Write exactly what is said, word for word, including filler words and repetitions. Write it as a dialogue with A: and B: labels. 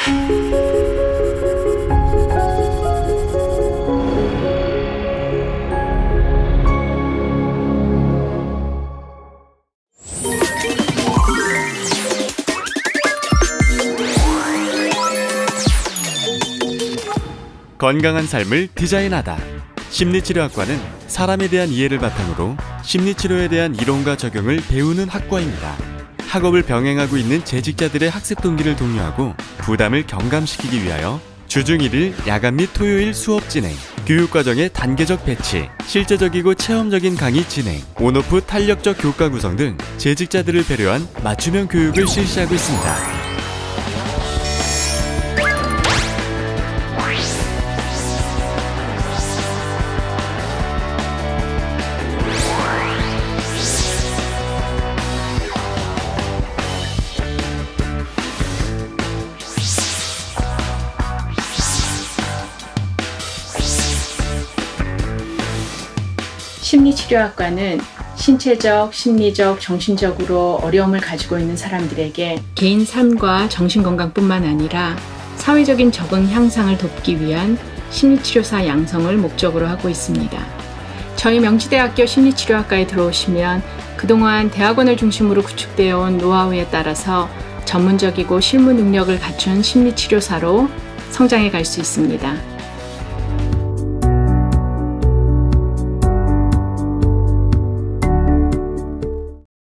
A: 건강한 삶을 디자인하다. 심리치료학과는 사람에 대한 이해를 바탕으로 심리치료에 대한 이론과 적용을 배우는 학과입니다. 학업을 병행하고 있는 재직자들의 학습 동기를 독려하고 부담을 경감시키기 위하여 주중 일 일 야간 및 토요일 수업 진행, 교육과정의 단계적 배치, 실제적이고 체험적인 강의 진행, 온오프 탄력적 교과 구성 등 재직자들을 배려한 맞춤형 교육을 실시하고 있습니다.
B: 심리치료학과는 신체적, 심리적, 정신적으로 어려움을 가지고 있는 사람들에게 개인 삶과 정신건강뿐만 아니라 사회적인 적응 향상을 돕기 위한 심리치료사 양성을 목적으로 하고 있습니다. 저희 명지대학교 심리치료학과에 들어오시면 그동안 대학원을 중심으로 구축되어 온 노하우에 따라서 전문적이고 실무 능력을 갖춘 심리치료사로 성장해 갈 수 있습니다.